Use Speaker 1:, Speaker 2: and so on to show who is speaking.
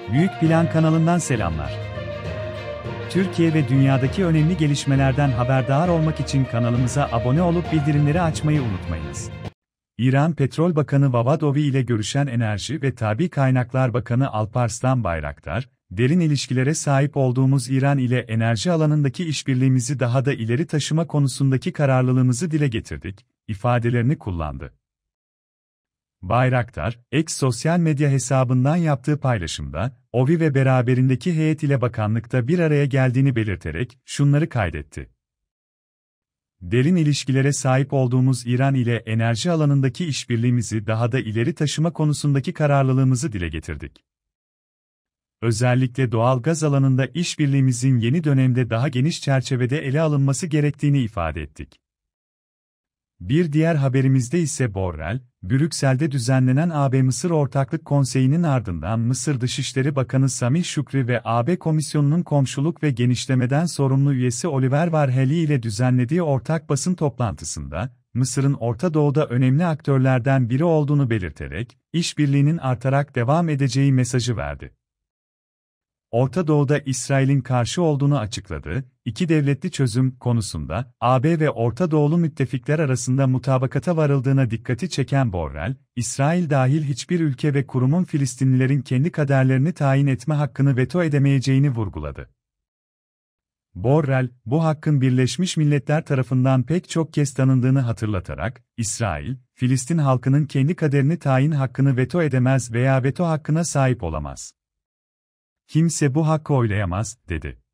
Speaker 1: Büyük Plan kanalından selamlar. Türkiye ve dünyadaki önemli gelişmelerden haberdar olmak için kanalımıza abone olup bildirimleri açmayı unutmayınız. İran Petrol Bakanı Vavadovi ile görüşen Enerji ve Tabii Kaynaklar Bakanı Alparslan Bayraktar, derin ilişkilere sahip olduğumuz İran ile enerji alanındaki işbirliğimizi daha da ileri taşıma konusundaki kararlılığımızı dile getirdik, ifadelerini kullandı. Bayraktar, X sosyal medya hesabından yaptığı paylaşımda, OVİ ve beraberindeki heyet ile bakanlıkta bir araya geldiğini belirterek şunları kaydetti. Derin ilişkilere sahip olduğumuz İran ile enerji alanındaki işbirliğimizi daha da ileri taşıma konusundaki kararlılığımızı dile getirdik. Özellikle doğal gaz alanında işbirliğimizin yeni dönemde daha geniş çerçevede ele alınması gerektiğini ifade ettik. Bir diğer haberimizde ise Borrell, Brüksel'de düzenlenen AB-Mısır Ortaklık Konseyi'nin ardından Mısır Dışişleri Bakanı Samih Şükri ve AB Komisyonu'nun komşuluk ve genişlemeden sorumlu üyesi Oliver Varhelyi ile düzenlediği ortak basın toplantısında, Mısır'ın Orta Doğu'da önemli aktörlerden biri olduğunu belirterek, işbirliğinin artarak devam edeceği mesajı verdi. Orta Doğu'da İsrail'in karşı olduğunu açıkladı, iki devletli çözüm konusunda AB ve Orta Doğulu müttefikler arasında mutabakata varıldığına dikkati çeken Borrell, İsrail dahil hiçbir ülke ve kurumun Filistinlilerin kendi kaderlerini tayin etme hakkını veto edemeyeceğini vurguladı. Borrell, bu hakkın Birleşmiş Milletler tarafından pek çok kez tanındığını hatırlatarak, İsrail, Filistin halkının kendi kaderini tayin hakkını veto edemez veya veto hakkına sahip olamaz. Kimse bu hakkı oylayamaz, dedi.